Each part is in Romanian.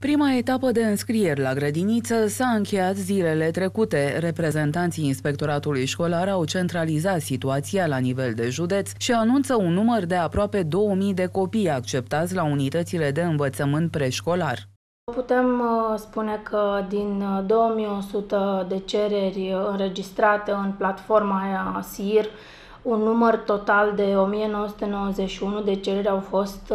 Prima etapă de înscrieri la grădiniță s-a încheiat zilele trecute. Reprezentanții Inspectoratului Școlar au centralizat situația la nivel de județ și anunță un număr de aproape 2000 de copii acceptați la unitățile de învățământ preșcolar. Putem spune că din 2100 de cereri înregistrate în platforma SIR, un număr total de 1991 de cereri au fost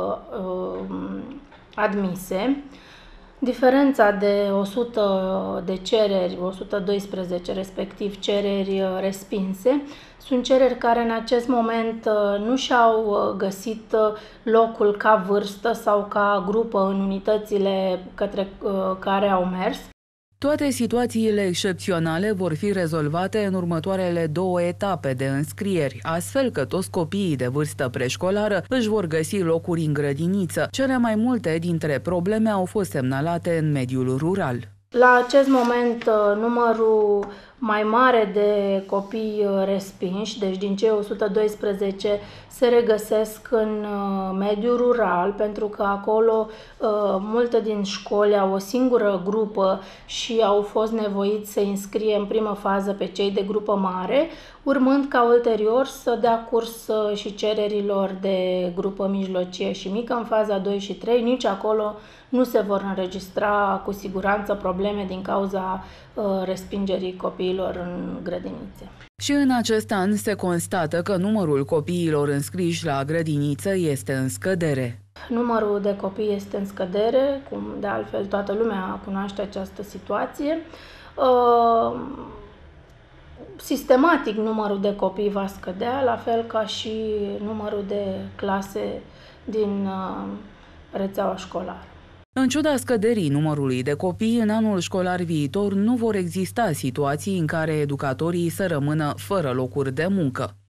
admise. Diferența de 100 de cereri, 112 respectiv cereri respinse, sunt cereri care în acest moment nu și-au găsit locul ca vârstă sau ca grupă în unitățile către care au mers. Toate situațiile excepționale vor fi rezolvate în următoarele 2 etape de înscrieri, astfel că toți copiii de vârstă preșcolară își vor găsi locuri în grădiniță. Cele mai multe dintre probleme au fost semnalate în mediul rural. La acest moment, numărul mai mare de copii respinși, deci din cei 112, se regăsesc în mediul rural, pentru că acolo multe din școli au o singură grupă și au fost nevoiți să înscrie în primă fază pe cei de grupă mare, urmând ca ulterior să dea curs și cererilor de grupă mijlocie și mică în faza 2 și 3. Nici acolo nu se vor înregistra cu siguranță probleme din cauza respingerii copiilor în grădinițe. Și în acest an se constată că numărul copiilor înscriși la grădiniță este în scădere. Numărul de copii este în scădere, cum de altfel toată lumea cunoaște această situație. Sistematic numărul de copii va scădea, la fel ca și numărul de clase din rețeaua școlară. În ciuda scăderii numărului de copii, în anul școlar viitor nu vor exista situații în care educatorii să rămână fără locuri de muncă.